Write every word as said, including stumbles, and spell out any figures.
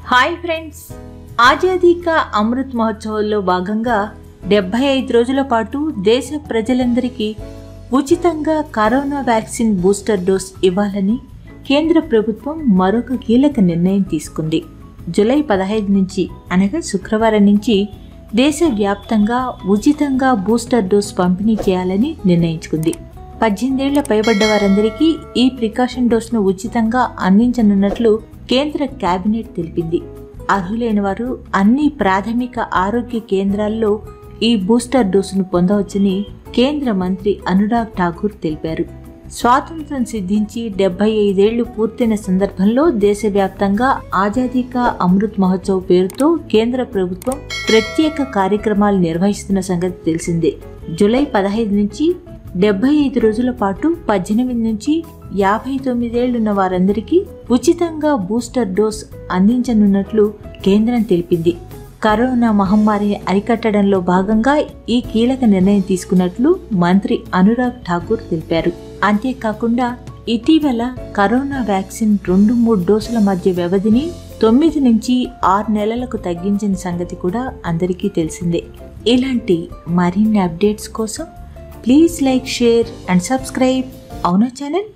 Hi friends, Azadi కా అమృత్ మహోత్సవంలో భాగంగా డెబ్బై ఐదు రోజుల పాటు దేశ ప్రజలందరికీ ఉచితంగా కరోనా వ్యాక్సిన్ బూస్టర్ డోస్ ఇవ్వాలని కేంద్ర ప్రభుత్వం మరొక కీలక నిర్ణయం తీసుకుంది. జూలై పదహైదు నుంచి అనగా శుక్రవారం నుంచి దేశవ్యాప్తంగా ఉచితంగా బూస్టర్ డోస్ పంపిణీ చేయాలని నిర్ణయించుకుంది. పద్దెనిమిదేళ్ల పైబడ్డ వారందరికీ ఈ ప్రికాషన్ డోస్ను ఉచితంగా అందించనున్నట్లు కేంద్ర కేబినెట్ తెలిపింది. అర్హులైన వారు అన్ని ప్రాథమిక ఆరోగ్య కేంద్రాల్లో ఈ బూస్టర్ డోసును పొందవచ్చని కేంద్ర మంత్రి అనురాగ్ ఠాకూర్ తెలిపారు. స్వాతంత్ర్యం సిద్ధించి డెబ్బై ఐదేళ్లు పూర్తయిన సందర్భంలో దేశవ్యాప్తంగా ఆజాదీ కా అమృత్ మహోత్సవ్ పేరుతో కేంద్ర ప్రభుత్వం ప్రత్యేక కార్యక్రమాలు నిర్వహిస్తున్న సంగతి తెలిసిందే. జూలై పదహైదు నుంచి డెబ్బై ఐదు రోజుల పాటు పద్దెనిమిది నుంచి యాభై తొమ్మిదేళ్లున్న వారందరికీ ఉచితంగా బూస్టర్ డోస్ అందించనున్నట్లు కేంద్రం తెలిపింది. కరోనా మహమ్మారిని అరికట్టడంలో భాగంగా ఈ కీలక నిర్ణయం తీసుకున్నట్లు మంత్రి అనురాగ్ ఠాకూర్ తెలిపారు. అంతేకాకుండా ఇటీవల కరోనా వ్యాక్సిన్ రెండు మూడు డోసుల మధ్య వ్యవధిని తొమ్మిది నుంచి ఆరు నెలలకు తగ్గించిన సంగతి కూడా అందరికీ తెలిసిందే. ఇలాంటి మరిన్ని అప్డేట్స్ కోసం please like, share and subscribe అవునా ఛానల్.